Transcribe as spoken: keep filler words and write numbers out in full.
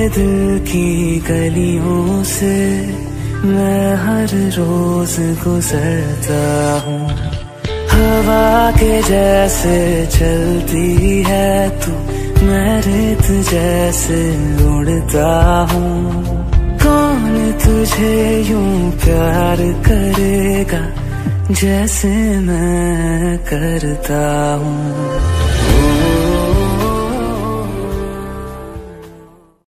दिल की गलियों से मैं हर रोज गुजरता हूँ। हवा के जैसे चलती है तू, मैं रेत जैसे उड़ता हूँ। कौन तुझे यूं प्यार करेगा जैसे मैं करता हूँ।